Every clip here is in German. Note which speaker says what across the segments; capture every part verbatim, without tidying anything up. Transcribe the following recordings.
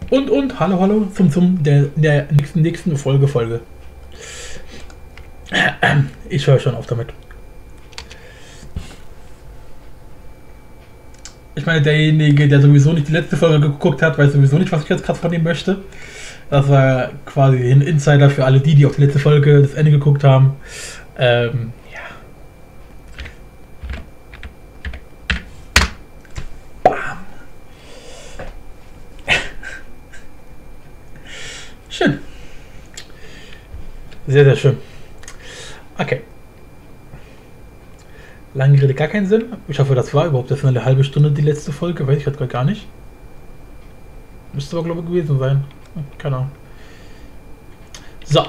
Speaker 1: Und, und, hallo, hallo, zum, zum, der, der nächsten, nächsten Folge, Folge. Ich höre schon auf damit. Ich meine, derjenige, der sowieso nicht die letzte Folge geguckt hat, weiß sowieso nicht, was ich jetzt gerade von ihm möchte. Das war quasi ein Insider für alle die, die auf die letzte Folge das Ende geguckt haben. Ähm, ja. Bam. Schön. Sehr, sehr schön. Okay. Lange Rede, gar keinen Sinn. Ich hoffe, das war überhaupt jetzt eine halbe Stunde die letzte Folge. Weiß ich gerade gar nicht. Müsste aber, glaube ich, gewesen sein. Keine Ahnung. So.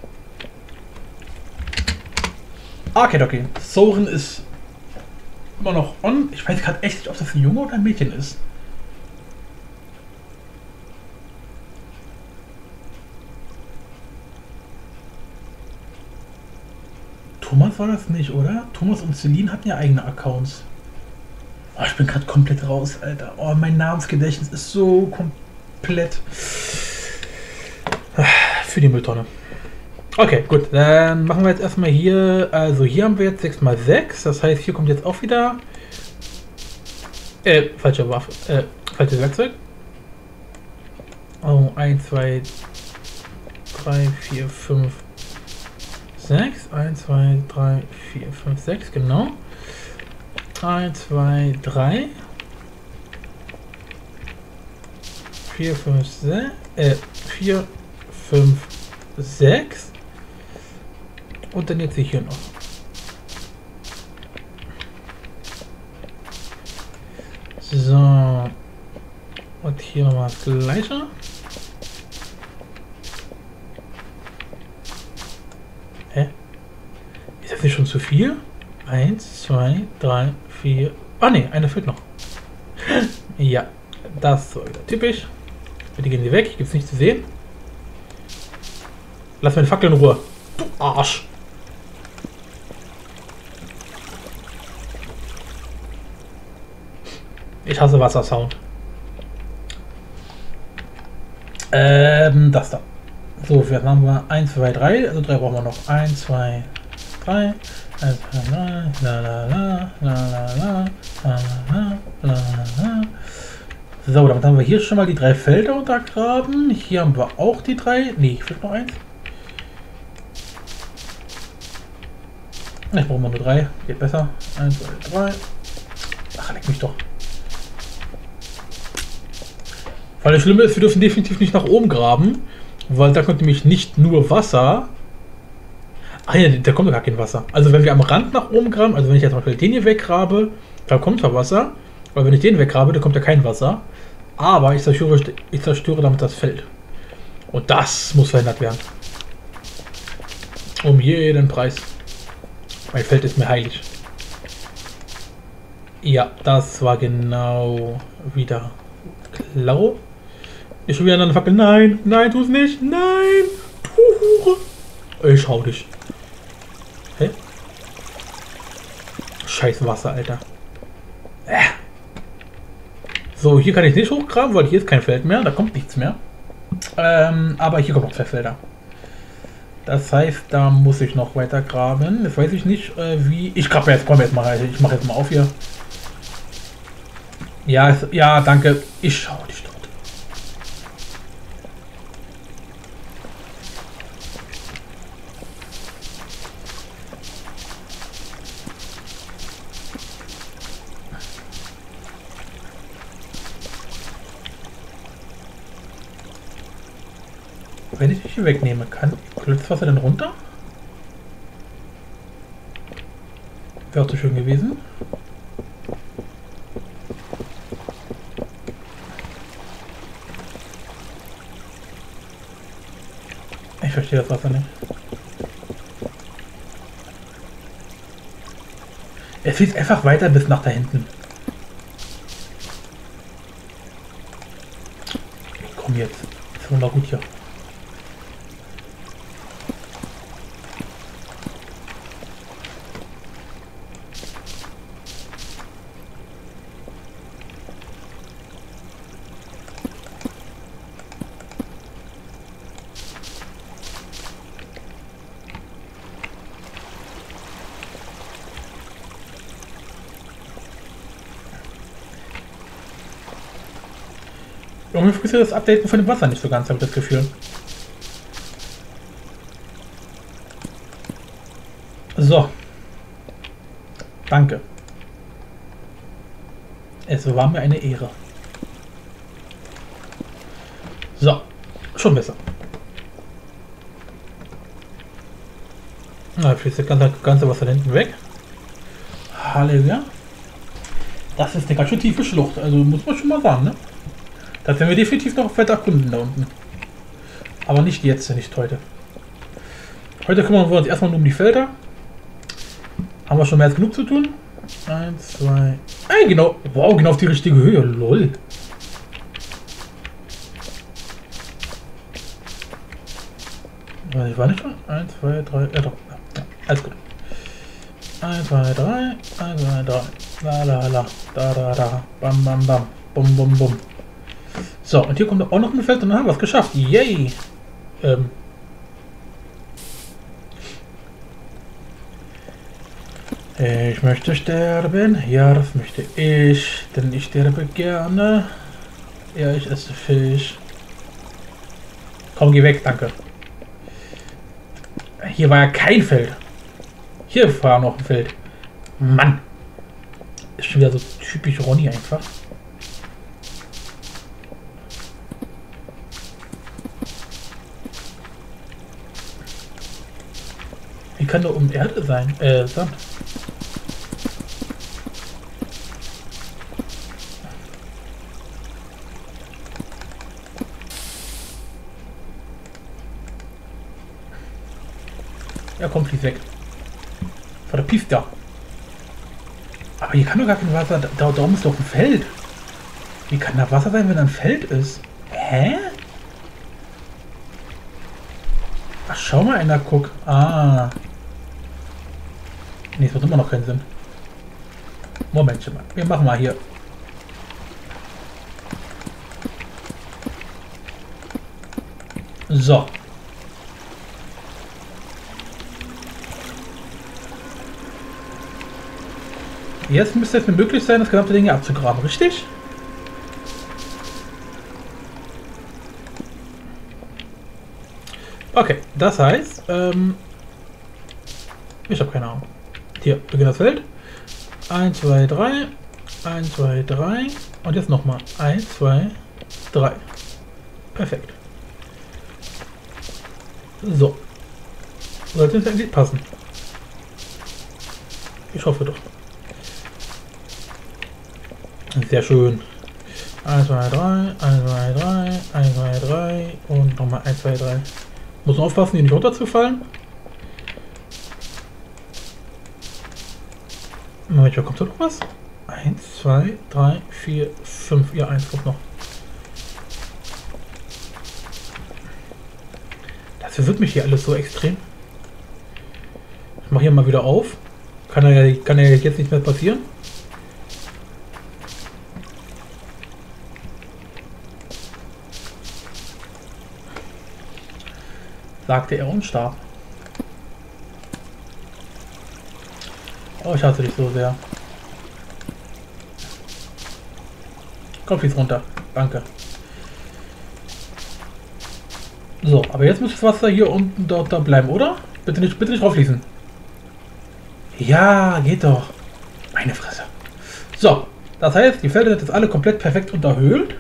Speaker 1: Okay, okay. Soren ist immer noch on. Ich weiß gerade echt nicht, ob das ein Junge oder ein Mädchen ist. Thomas war das nicht, oder? Thomas und Celine hatten ja eigene Accounts. Oh, ich bin gerade komplett raus, Alter. Oh, mein Namensgedächtnis ist so komplett für die Mülltonne. Okay, gut. Dann machen wir jetzt erstmal hier. Also hier haben wir jetzt sechs mal sechs. Das heißt, hier kommt jetzt auch wieder äh, falsche Waffe, äh, falsches Werkzeug. Oh, eins, zwei, drei, vier, fünf, sechs. eins, zwei, drei, vier, fünf, sechs, genau. eins, zwei, drei. vier, fünf, sechs. Äh, vier, fünf, sechs. Und dann jetzt hier noch. So. Und hier nochmal das gleiche. Hä? Ist das nicht schon zu viel? Eins, zwei, drei, vier. Ah ne, eine fehlt noch. Ja, das war wieder typisch. Bitte gehen Sie weg, gibt's nichts zu sehen. Lass meine Fackel in Ruhe. Du Arsch. Ich hasse Wassersound. Ähm, das da. So, jetzt haben wir eins, zwei, drei. Also drei brauchen wir noch. eins, zwei, drei. eins, zwei, drei. La la la. La la la. La la la. La. So, damit haben wir hier schon mal die drei Felder untergraben. Hier haben wir auch die drei. Nee, fehlt noch eins. Ich brauche mal nur drei. Geht besser. eins, zwei, drei. Ach, leck mich doch. Weil das Schlimme ist, wir dürfen definitiv nicht nach oben graben, weil da kommt nämlich nicht nur Wasser. Ah ja, da kommt gar kein Wasser. Also wenn wir am Rand nach oben graben, also wenn ich jetzt zum Beispiel den hier weggrabe, da kommt zwar Wasser, weil wenn ich den weggrabe, da kommt ja kein Wasser. Aber ich zerstöre, ich zerstöre damit das Feld. Und das muss verhindert werden. Um jeden Preis. Mein Feld ist mir heilig. Ja, das war genau wieder Klau. Ich schon wieder an der Fackel. Nein, nein, tu es nicht. Nein, du Hure. Ich hau dich. Hä? Scheiß Wasser, Alter. Äh. So, hier kann ich nicht hochgraben, weil hier ist kein Feld mehr. Da kommt nichts mehr. Ähm, aber hier kommen noch zwei Felder. Das heißt, da muss ich noch weiter graben. Jetzt weiß ich nicht, äh, wie... Ich grabe jetzt, komm jetzt mal. Ich mache jetzt mal auf hier. Ja, es, ja, danke. Ich schau dich dort. Wenn ich dich hier wegnehme, kann das Wasser denn runter? Wäre auch so schön gewesen. Ich verstehe das Wasser nicht. Es fließt einfach weiter bis nach da hinten. Komm jetzt. Das ist wunderbar gut hier. Irgendwie funktioniert das Updaten von dem Wasser nicht so ganz, habe ich das Gefühl. So. Danke. Es war mir eine Ehre. So. Schon besser. Na, fließt das ganze, ganze Wasser da hinten weg. Halleluja. Das ist eine ganz schön tiefe Schlucht. Also muss man schon mal sagen, ne? Das werden wir definitiv noch weiter erkunden da unten. Aber nicht jetzt, nicht heute. Heute kümmern wir uns erstmal nur um die Felder. Haben wir schon mehr als genug zu tun. Eins, zwei. Ein, genau. Wow, genau auf die richtige Höhe. Lol. Ich war nicht mal. Eins, zwei, drei. Ja, doch. Ja, alles gut. Eins, zwei, drei. Eins, zwei, drei. La la la. Da da da. Bam bam bam. Bum bum bum. So, und hier kommt auch noch ein Feld und dann haben wir es geschafft. Yay! Ähm. Ich möchte sterben. Ja, das möchte ich. Denn ich sterbe gerne. Ja, ich esse Fisch. Komm, geh weg, danke. Hier war ja kein Feld. Hier war noch ein Feld. Mann. Ist schon wieder so typisch Ronny einfach. Wie kann da um Erde sein? Äh, Sand. Ja, komm, fließ weg. Vor der Pista. Aber hier kann doch gar kein Wasser. Da, da oben ist doch ein Feld. Wie kann da Wasser sein, wenn da ein Feld ist? Hä? Ach, schau mal einer, guck. Ah. Nee, das macht immer noch keinen Sinn. Momentchen mal. Wir machen mal hier. So. Jetzt müsste es mir möglich sein, das gesamte Ding hier abzugraben, richtig? Okay, das heißt, ähm, ich habe keine Ahnung. Hier, beginnt das Feld. eins, zwei, drei. eins, zwei, drei. Und jetzt nochmal. eins, zwei, drei. Perfekt. So. Sollte es eigentlich passen. Ich hoffe doch. Sehr schön. eins, zwei, drei, eins, zwei, drei, eins, zwei, drei und nochmal eins, zwei, drei. Muss man aufpassen, hier nicht runterzufallen. Moment, kommt da noch was? eins, zwei, drei, vier, fünf. Ja, eins kommt noch. Das verwirrt mich hier alles so extrem. Ich mache hier mal wieder auf. Kann ja, kann ja jetzt nicht mehr passieren. Sagte er und starb. Oh, ich hasse dich so sehr. Komm, fließ runter. Danke. So, aber jetzt muss das Wasser hier unten dort da bleiben, oder? Bitte nicht, bitte nicht rauffließen. Ja, geht doch. Meine Fresse. So, das heißt, die Felder sind jetzt alle komplett perfekt unterhöhlt.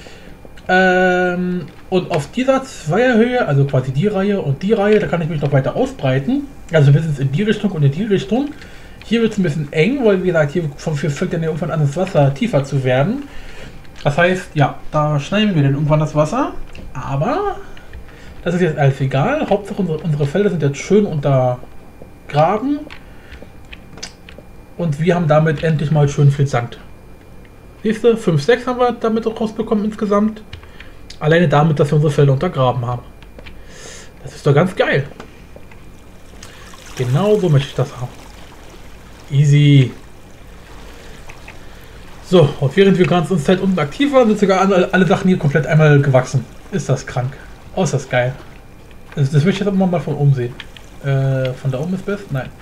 Speaker 1: Ähm, und auf dieser Zweierhöhe, also quasi die Reihe und die Reihe, da kann ich mich noch weiter ausbreiten. Also bis es in die Richtung und in die Richtung. Hier wird es ein bisschen eng, weil wie gesagt, hier fängt dann irgendwann an, das Wasser tiefer zu werden. Das heißt, ja, da schneiden wir dann irgendwann das Wasser. Aber das ist jetzt alles egal. Hauptsache unsere, unsere Felder sind jetzt schön untergraben. Und wir haben damit endlich mal schön viel Sand. Siehst du, fünf, sechs haben wir damit rausbekommen insgesamt. Alleine damit, dass wir unsere Felder untergraben haben. Das ist doch ganz geil. Genau so möchte ich das haben. Easy. So, und während wir ganz uns Zeit unten aktiv waren, sind sogar alle, alle Sachen hier komplett einmal gewachsen. Ist das krank. Oh, ist das geil. Das, das möchte ich jetzt aber mal von oben sehen. Äh, von da oben ist best? Nein.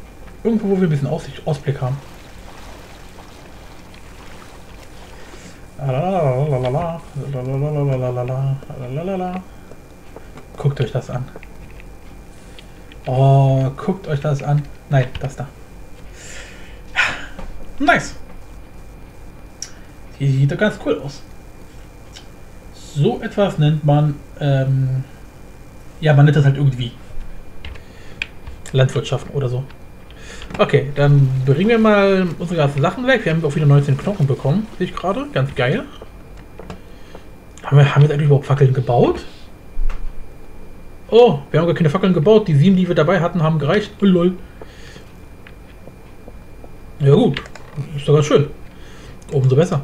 Speaker 1: Irgendwo, wo wir ein bisschen Aussicht, Ausblick haben. Guckt euch das an. Oh, guckt euch das an. Nein, das da. Nice. Die sieht doch ganz cool aus. So etwas nennt man, ähm, ja, man nennt das halt irgendwie Landwirtschaften oder so. Okay, dann bringen wir mal unsere ganzen Sachen weg. Wir haben auch wieder neunzehn Knochen bekommen, sehe ich gerade. Ganz geil. Haben wir, haben wir jetzt eigentlich überhaupt Fackeln gebaut? Oh, wir haben gar keine Fackeln gebaut. Die sieben, die wir dabei hatten, haben gereicht. Oh, lol. Ja gut, ist doch ganz schön. Umso besser.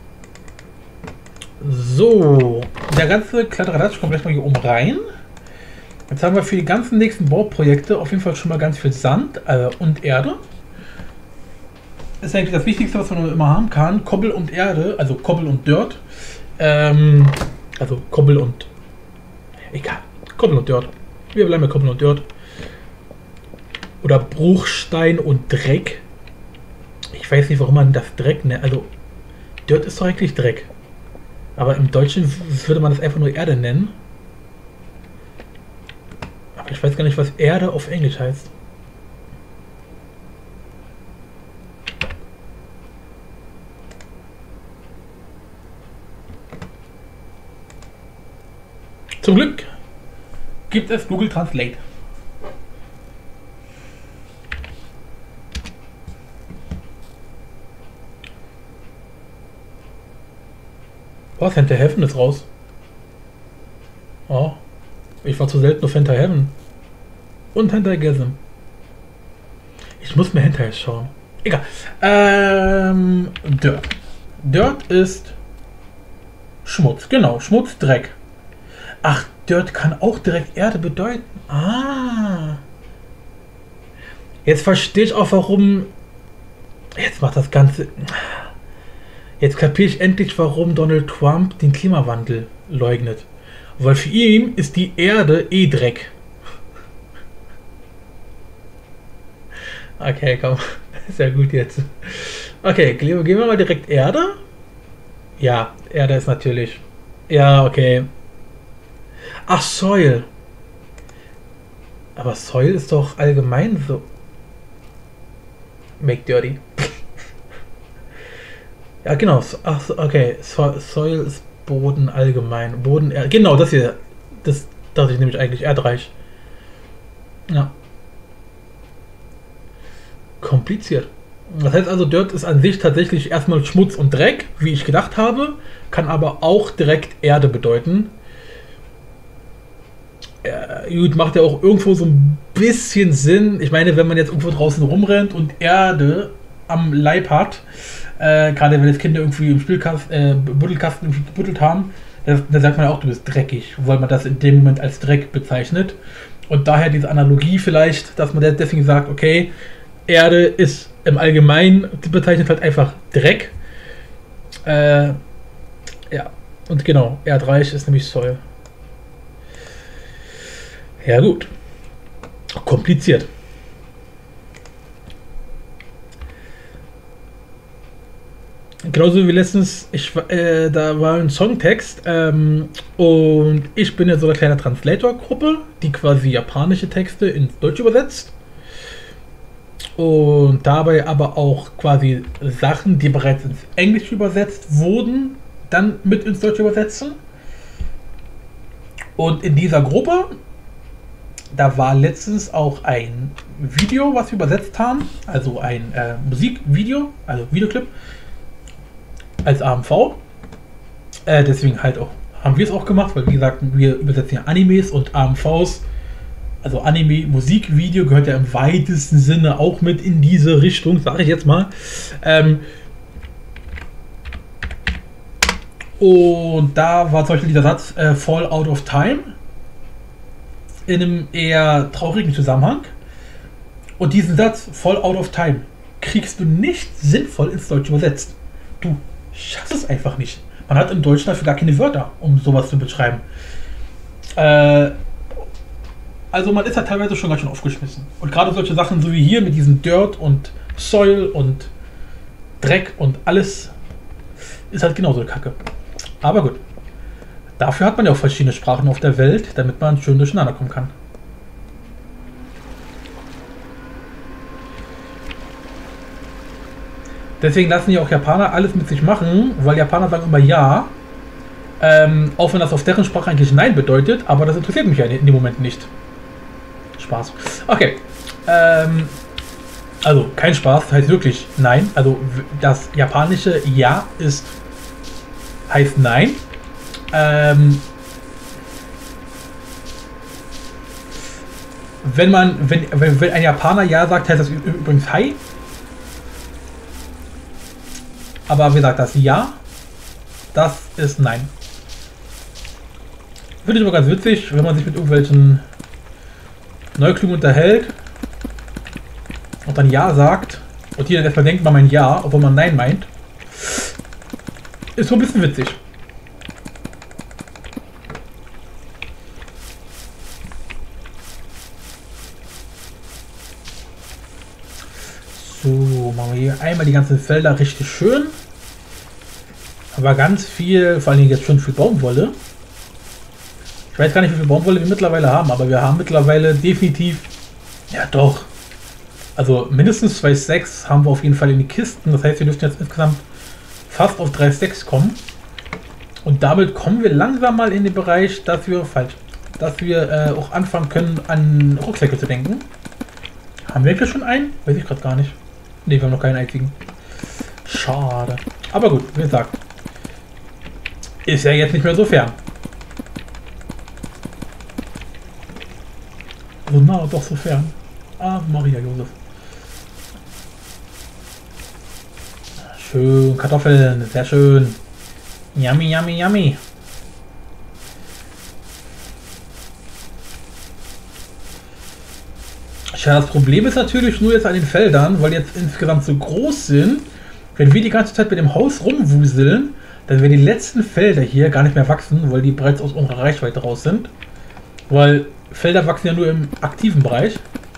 Speaker 1: So, der ganze Kladderadatsch kommt gleich mal hier oben rein. Jetzt haben wir für die ganzen nächsten Bauprojekte auf jeden Fall schon mal ganz viel Sand äh, und Erde. Das ist eigentlich das Wichtigste, was man immer haben kann. Kobbel und Erde, also Kobbel und Dirt. Ähm, also Kobbel und... Egal, Kobbel und Dirt. Wir bleiben bei Kobbel und Dirt. Oder Bruchstein und Dreck. Ich weiß nicht, warum man das Dreck nennt. Also, Dirt ist doch eigentlich Dreck. Aber im Deutschen würde man das einfach nur Erde nennen. Aber ich weiß gar nicht, was Erde auf Englisch heißt. Zum Glück gibt es Google Translate. Was? Hinter Heaven ist raus. Oh. Ich war zu selten auf Hinter Heaven. Und Hinter Gasm. Ich muss mir hinterher schauen. Egal. Ähm. Dirt. Dirt ist Schmutz. Genau. Schmutz, Dreck. Ach, Dirt kann auch direkt Erde bedeuten. Ah. Jetzt verstehe ich auch, warum. Jetzt macht das Ganze. Jetzt kapiere ich endlich, warum Donald Trump den Klimawandel leugnet. Weil für ihn ist die Erde eh Dreck. Okay, komm. Ist ja gut jetzt. Okay, gehen wir mal direkt Erde. Ja, Erde ist natürlich. Ja, okay. Ach, Soil. Aber Soil ist doch allgemein so. Make dirty. Ja, genau. Ach, okay. So, Soil ist Boden allgemein. Boden, er genau, das hier. Das dachte ich nämlich eigentlich. Erdreich. Ja. Kompliziert. Das heißt also, Dirt ist an sich tatsächlich erstmal Schmutz und Dreck, wie ich gedacht habe. Kann aber auch direkt Erde bedeuten. Ja, gut, macht ja auch irgendwo so ein bisschen Sinn. Ich meine, wenn man jetzt irgendwo draußen rumrennt und Erde am Leib hat, äh, gerade wenn jetzt Kinder irgendwie im Spielkasten, äh, Büttelkasten irgendwie gebuddelt haben, dann, dann sagt man ja auch, du bist dreckig, weil man das in dem Moment als Dreck bezeichnet. Und daher diese Analogie vielleicht, dass man deswegen sagt, okay, Erde ist im Allgemeinen, die bezeichnet halt einfach Dreck. Äh, ja, und genau, Erdreich ist nämlich Soil. Ja gut. Kompliziert. Genauso wie letztens, ich, äh, da war ein Songtext ähm, und ich bin ja so eine kleine Translator-Gruppe, die quasi japanische Texte ins Deutsch übersetzt. Und dabei aber auch quasi Sachen, die bereits ins Englische übersetzt wurden, dann mit ins Deutsche übersetzen. Und in dieser Gruppe, da war letztens auch ein Video, was wir übersetzt haben, also ein äh, Musikvideo, also Videoclip, als A M V. Äh, deswegen halt auch, haben wir es auch gemacht, weil wie gesagt, wir übersetzen ja Animes und A M Vs. Also Anime, Musikvideo gehört ja im weitesten Sinne auch mit in diese Richtung, sage ich jetzt mal. Ähm und da war zum Beispiel dieser Satz äh, Fall out of time in einem eher traurigen Zusammenhang. Und diesen Satz Fall out of time kriegst du nicht sinnvoll ins Deutsche übersetzt. Du schaffst es einfach nicht. Man hat im Deutschen dafür gar keine Wörter, um sowas zu beschreiben. Äh Also man ist ja teilweise schon ganz schön aufgeschmissen. Und gerade solche Sachen so wie hier mit diesem Dirt und Soil und Dreck und alles ist halt genauso Kacke. Aber gut. Dafür hat man ja auch verschiedene Sprachen auf der Welt, damit man schön durcheinander kommen kann. Deswegen lassen ja auch Japaner alles mit sich machen, weil Japaner sagen immer ja. Ähm, auch wenn das auf deren Sprache eigentlich Nein bedeutet, aber das interessiert mich ja in dem Moment nicht. Spaß. Okay. Ähm, also kein Spaß, heißt wirklich Nein. Also das japanische Ja ist heißt Nein. Ähm, wenn man, wenn, wenn, wenn ein Japaner Ja sagt, heißt das übrigens Hi. Aber wie gesagt, das Ja, das ist Nein. Finde ich aber ganz witzig, wenn man sich mit irgendwelchen Neuklugen unterhält und dann Ja sagt und die dann erstmal denkt, man meint Ja, obwohl man Nein meint. Ist so ein bisschen witzig. So, machen wir hier einmal die ganzen Felder richtig schön. Aber ganz viel, vor allem jetzt schon viel Baumwolle. Ich weiß gar nicht, wie viel Baumwolle wir mittlerweile haben, aber wir haben mittlerweile definitiv, ja doch, also mindestens zwei Stacks haben wir auf jeden Fall in die Kisten. Das heißt, wir dürften jetzt insgesamt fast auf drei Stacks kommen. Und damit kommen wir langsam mal in den Bereich, dass wir, falsch, dass wir äh, auch anfangen können, an Rucksäcke zu denken. Haben wir eigentlich schon einen? Weiß ich gerade gar nicht. Ne, wir haben noch keinen einzigen. Schade. Aber gut, wie gesagt. Ist ja jetzt nicht mehr so fern. So nah, doch so fern. Ah, Maria Josef. Schön, Kartoffeln, sehr schön. Yummy, yummy, yummy. Ja, das Problem ist natürlich nur jetzt an den Feldern, weil die jetzt insgesamt so groß sind. Wenn wir die ganze Zeit mit dem Haus rumwuseln, dann werden die letzten Felder hier gar nicht mehr wachsen, weil die bereits aus unserer Reichweite raus sind. Weil Felder wachsen ja nur im aktiven Bereich.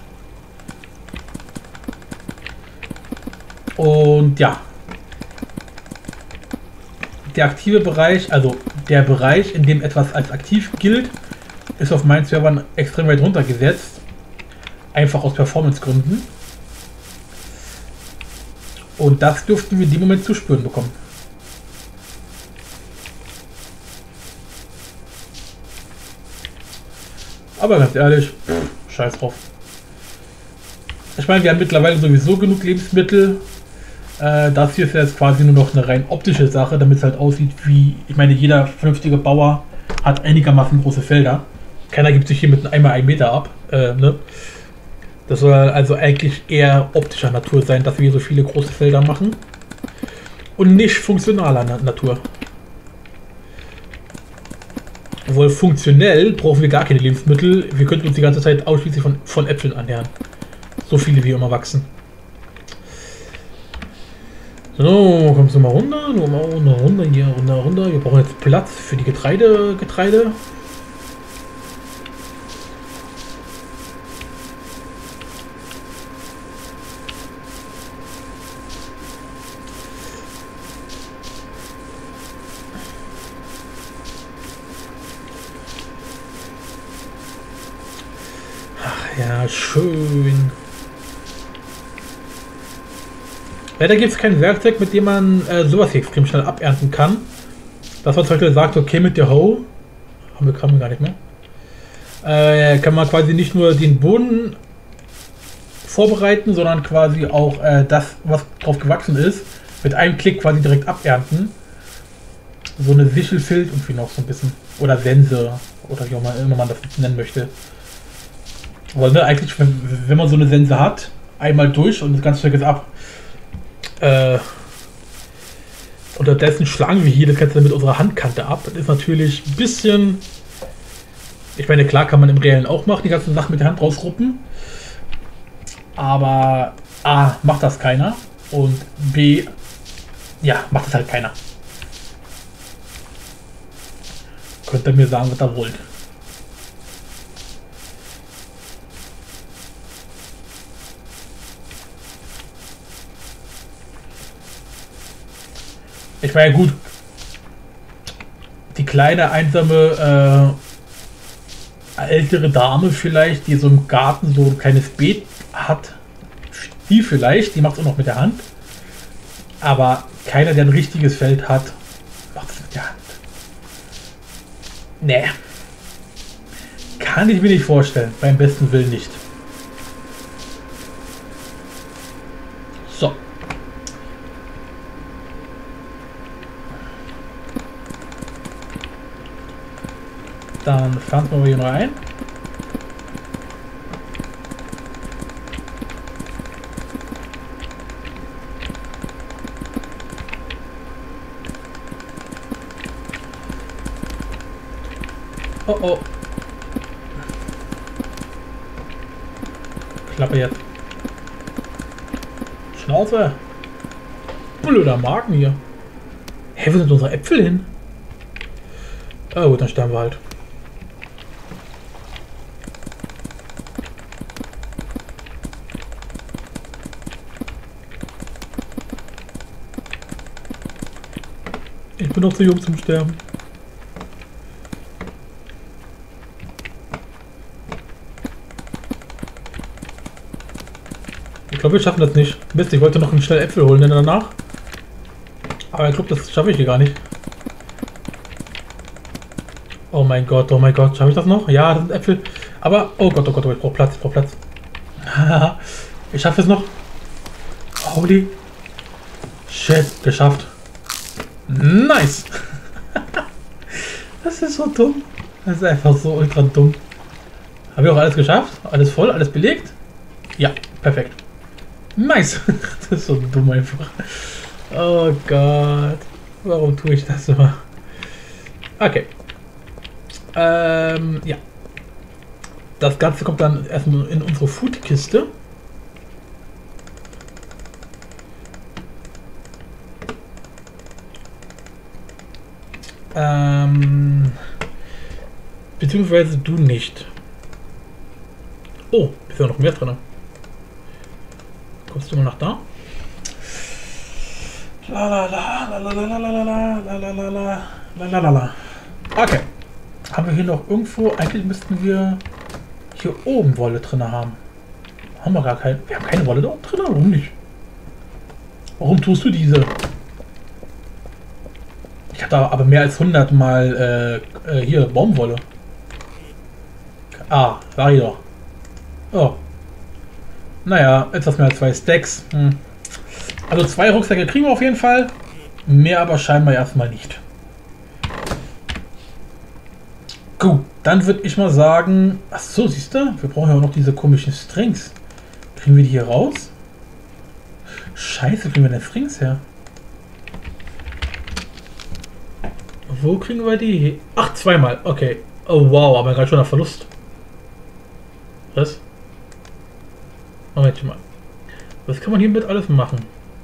Speaker 1: Und ja. Der aktive Bereich, also der Bereich, in dem etwas als aktiv gilt, ist auf meinen Servern extrem weit runtergesetzt. Einfach aus Performance-Gründen. Und das dürften wir in dem Moment zu spüren bekommen. Aber ganz ehrlich, pff, scheiß drauf. Ich meine, wir haben mittlerweile sowieso genug Lebensmittel. Äh, das hier ist jetzt quasi nur noch eine rein optische Sache, damit es halt aussieht wie, ich meine, jeder vernünftige Bauer hat einigermaßen große Felder. Keiner gibt sich hier mit einem Eimer einen Meter ab. Äh, ne? Das soll also eigentlich eher optischer Natur sein, dass wir so viele große Felder machen. Und nicht funktionaler Natur. Obwohl funktionell brauchen wir gar keine Lebensmittel. Wir könnten uns die ganze Zeit ausschließlich von, von Äpfeln ernähren. So viele wie immer wachsen. So, kommst du mal runter. Du mal runter, runter, hier, runter, runter. Wir brauchen jetzt Platz für die Getreide. Getreide. Ja, schön. Leider gibt es kein Werkzeug, mit dem man äh, sowas hier extrem schnell abernten kann. Dass man zum Beispiel sagt, okay, mit der Hoe, haben wir Kram gar nicht mehr, äh, kann man quasi nicht nur den Boden vorbereiten, sondern quasi auch äh, das, was drauf gewachsen ist, mit einem Klick quasi direkt abernten. So eine Sichel fehlt irgendwie noch so ein bisschen. Oder Sense, oder wie auch immer man das nennen möchte. Weil ne, eigentlich, wenn, wenn man so eine Sense hat, einmal durch und das ganze Stück ist ab. Äh, unterdessen schlagen wir hier das Ganze mit unserer Handkante ab. Das ist natürlich ein bisschen. Ich meine, klar kann man im Reellen auch machen, die ganzen Sachen mit der Hand rausruppen. Aber A, macht das keiner. Und B, ja, macht das halt keiner. Könnt ihr mir sagen, was ihr wollt. Ich meine, gut. Die kleine, einsame, äh, ältere Dame vielleicht, die so im Garten so ein kleines Beet hat. Die vielleicht, die macht es auch noch mit der Hand. Aber keiner, der ein richtiges Feld hat, macht es mit der Hand. Nee. Kann ich mir nicht vorstellen. Beim besten Willen nicht. So. Dann fahren wir hier noch ein. Oh oh. Klappe jetzt. Schnauze. Blöder Magen hier. Hä, wo sind unsere Äpfel hin? Ah gut, dann sterben wir halt. Ich bin noch zu jung zum Sterben. Ich glaube, wir schaffen das nicht. Mist, ich wollte noch einen schnell Äpfel holen, denn danach. Aber ich glaube, das schaffe ich hier gar nicht. Oh mein Gott, oh mein Gott, schaffe ich das noch? Ja, das sind Äpfel. Aber, oh Gott, oh Gott, oh, ich brauche Platz, ich brauche Platz. Ich schaffe es noch. Holy shit, geschafft. Nice. Das ist so dumm. Das ist einfach so ultra dumm. Habe ich auch alles geschafft? Alles voll, alles belegt? Ja, perfekt. Nice. Das ist so dumm einfach. Oh Gott. Warum tue ich das immer? Okay. Ähm, ja. Das Ganze kommt dann erstmal in unsere Foodkiste. Ähm, beziehungsweise du nicht. Oh, ist ja noch mehr drin. Kommst du mal nach da? La la la la la la la la la la la la la la. Okay. Haben wir hier noch irgendwo? Eigentlich müssten wir hier oben Wolle drin haben. Haben wir gar keine. Wir haben keine Wolle da oben drin. Warum nicht? Warum tust du diese? Ich habe da aber mehr als hundert Mal äh, äh, hier Baumwolle. Ah, war hier doch. Oh. Naja, etwas mehr als zwei Stacks. Hm. Also zwei Rucksäcke kriegen wir auf jeden Fall. Mehr aber scheinbar erstmal nicht. Gut, dann würde ich mal sagen... Ach so, siehst du? Wir brauchen ja auch noch diese komischen Strings. Kriegen wir die hier raus? Scheiße, kriegen wir denn Strings her? Wo kriegen wir die? Hier? Ach, zweimal. Okay. Oh wow, aber gerade schon ein Verlust. Was? Moment mal. Was kann man hiermit alles machen?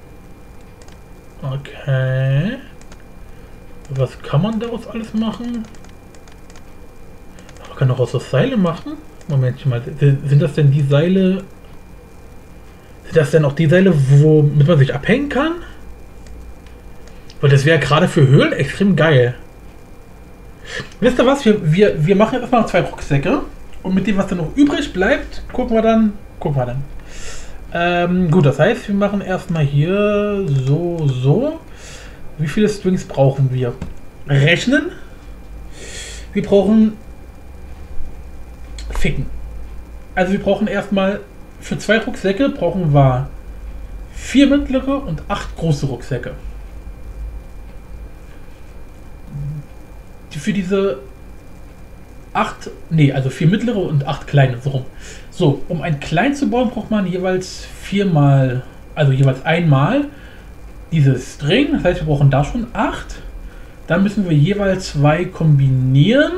Speaker 1: Okay. Was kann man daraus alles machen? Man kann auch aus so Seile machen. Moment mal. Sind das denn die Seile? Sind das denn auch die Seile, womit man sich abhängen kann? Weil das wäre gerade für Höhlen extrem geil. Wisst ihr was? Wir, wir, wir machen jetzt erstmal noch zwei Rucksäcke. Und mit dem, was dann noch übrig bleibt, gucken wir dann. Gucken wir dann. Ähm, gut, das heißt, wir machen erstmal hier so, so. Wie viele Strings brauchen wir? Rechnen. Wir brauchen Ficken. Also wir brauchen erstmal für zwei Rucksäcke brauchen wir vier mittlere und acht große Rucksäcke. Die für diese acht, nee, also vier mittlere und acht kleine, so rum. So, um ein klein zu bauen, braucht man jeweils viermal, also jeweils einmal dieses String. Das heißt, wir brauchen da schon acht. Dann müssen wir jeweils zwei kombinieren.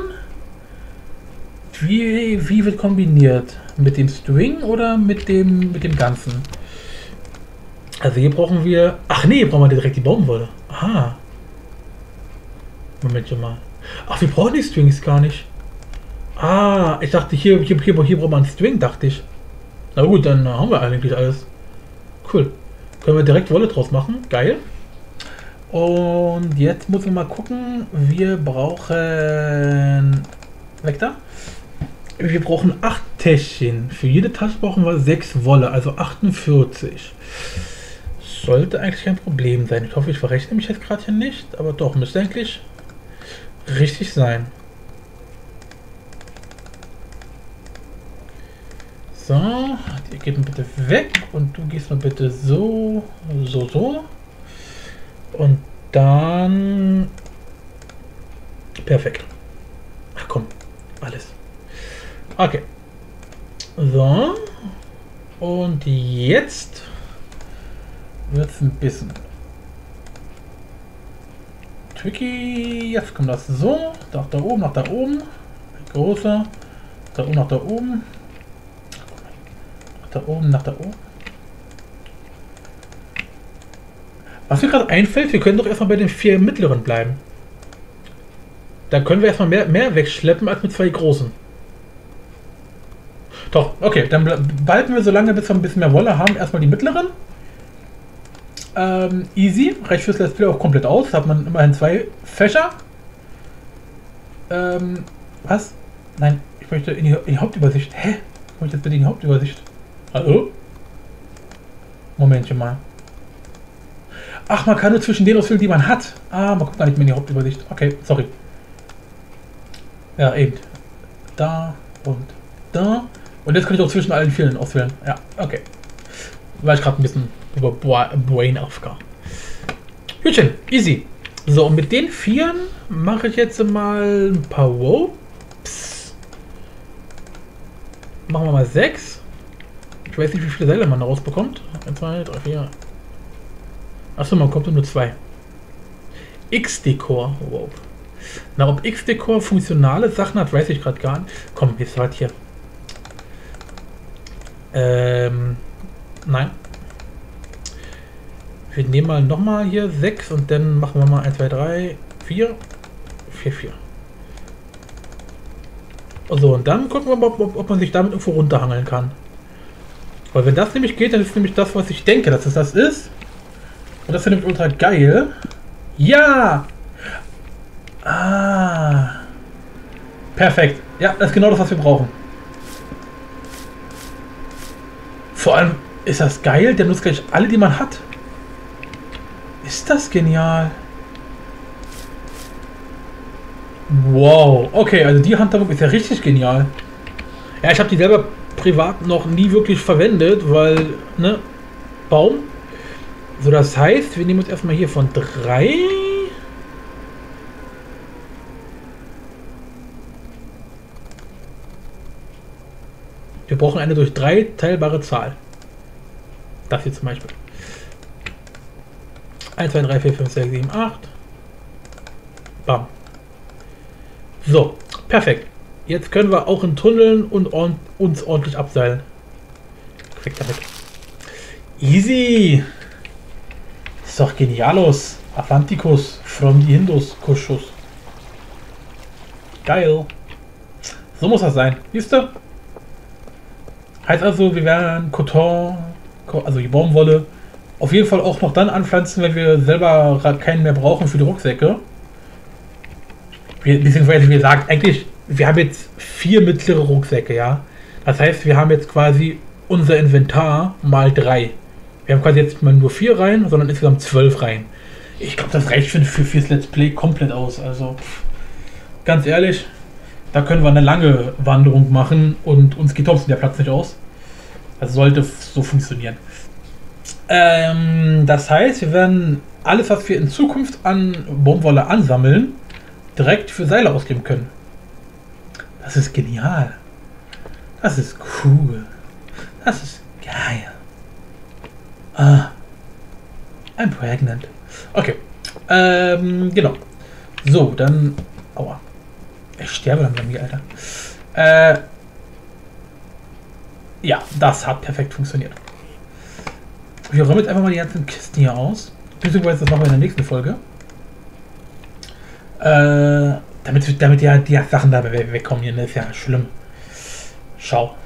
Speaker 1: Wie, wie wird kombiniert? Mit dem String oder mit dem, mit dem Ganzen? Also hier brauchen wir... Ach nee, hier brauchen wir direkt die Baumwolle. Aha. Moment mal. Ach, wir brauchen die Strings gar nicht. Ah, ich dachte, hier, hier, hier, hier braucht man einen String, dachte ich. Na gut, dann haben wir eigentlich alles. Cool. Können wir direkt Wolle draus machen. Geil. Und jetzt muss man mal gucken. Wir brauchen... Weg da. Wir brauchen acht Täschchen. Für jede Tasche brauchen wir sechs Wolle, also achtundvierzig. Sollte eigentlich kein Problem sein. Ich hoffe, ich verrechne mich jetzt gerade hier nicht, aber doch, müsste eigentlich richtig sein. So, die geht mal bitte weg und du gehst mal bitte so, so, so. Und dann... Perfekt. Ach komm, alles. Okay. So. Und jetzt wird es ein bisschen tricky. Jetzt kommt das so. Nach da oben, nach da oben. Großer. Da oben, nach da oben. Nach da oben, nach da oben. Was mir gerade einfällt, wir können doch erstmal bei den vier mittleren bleiben. Da können wir erstmal mehr, mehr wegschleppen als mit zwei großen. Doch, okay, dann behalten wir so lange, bis wir ein bisschen mehr Wolle haben, erstmal die mittleren. Ähm, easy, reicht fürs Let's Play auch komplett aus, hat man immerhin zwei Fächer. Ähm, was? Nein, ich möchte in die, in die Hauptübersicht. Hä? Ich möchte jetzt bitte in die Hauptübersicht. Hallo? Momentchen mal. Ach, man kann nur zwischen denen auswählen, die man hat. Ah, man guckt gar nicht mehr in die Hauptübersicht. Okay, sorry. Ja, eben. Da und da. Und jetzt kann ich auch zwischen allen vielen auswählen. Ja, okay. War ich gerade ein bisschen über Brain Aufgabe. Hütchen, easy. So, und mit den Vieren mache ich jetzt mal ein paar Ropes. Machen wir mal sechs. Ich weiß nicht, wie viele Seile man da rausbekommt. eins, zwei, drei, vier. Achso, man kommt nur zwei. X-Dekor. Wow. Na, ob X-Dekor funktionale Sachen hat, weiß ich gerade gar nicht. Komm, jetzt wart hier. Ähm, nein. Wir nehmen mal nochmal hier sechs und dann machen wir mal eins, zwei, drei, vier, vier, vier. So, und dann gucken wir mal, ob, ob man sich damit irgendwo runterhangeln kann. Weil wenn das nämlich geht, dann ist nämlich das, was ich denke, dass es das ist. Und das ist nämlich ultra geil. Ja! Ah. Perfekt. Ja, das ist genau das, was wir brauchen. Vor allem ist das geil, der nutzt gleich alle, die man hat. Ist das genial. Wow. Okay, also die Handhabung ist ja richtig genial. Ja, ich habe die selber privat noch nie wirklich verwendet, weil, ne, Baum. So, das heißt, wir nehmen uns erstmal hier von drei. Wir brauchen eine durch drei teilbare Zahl. Das hier zum Beispiel. eins, zwei, drei, vier, fünf, sechs, sieben, acht. Bam. So, perfekt. Jetzt können wir auch in Tunneln und on uns ordentlich abseilen. Perfekt damit. Easy. Ist doch genialos. Atlanticus from the Hindus Kuschus. Geil. So muss das sein. Siehst du? Heißt also, wir werden Coton, also die Baumwolle, auf jeden Fall auch noch dann anpflanzen, wenn wir selber keinen mehr brauchen für die Rucksäcke. Wir, beziehungsweise, wie gesagt, eigentlich, wir haben jetzt vier mittlere Rucksäcke, ja. Das heißt, wir haben jetzt quasi unser Inventar mal drei. Wir haben quasi jetzt mal nur vier Reihen, sondern insgesamt zwölf Reihen. Ich glaube, das reicht für, für fürs Let's Play komplett aus. Also, ganz ehrlich, da können wir eine lange Wanderung machen und uns geht trotzdem der Platz nicht aus. Das sollte so funktionieren. Ähm, das heißt, wir werden alles, was wir in Zukunft an Baumwolle ansammeln, direkt für Seile ausgeben können. Das ist genial. Das ist cool. Das ist geil. Ah. I'm pregnant. Okay. Ähm, genau. So, dann... Aua. Ich sterbe langsam hier, Alter. Äh... Ja, das hat perfekt funktioniert. Wir räumen jetzt einfach mal die ganzen Kisten hier aus. Beziehungsweise das machen wir in der nächsten Folge. Äh, damit, damit ja die Sachen da wegkommen hier, das ist ja schlimm. Schau.